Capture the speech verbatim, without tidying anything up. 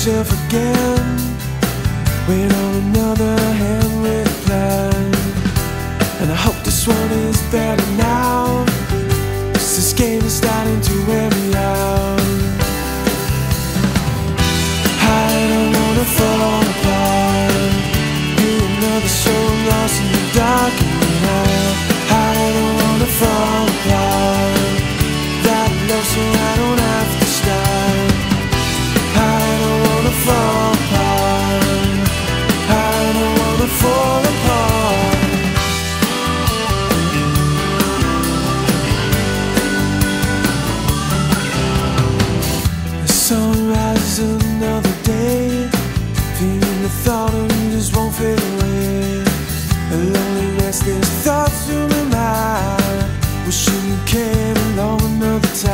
yourself again. Wait on another hand with a plan. And I hope this one is better now, 'cause this game is starting to wear me out. I don't wanna fall apart. You another soul lost in the dark and the night. I don't wanna fall apart. That love so I don't have to start. I don't wanna fall apart. I don't wanna fall apart. The sun rises another day, feeling the thought of you just won't fade away. A lonely restless thoughts through my mind, wishing you came along another time.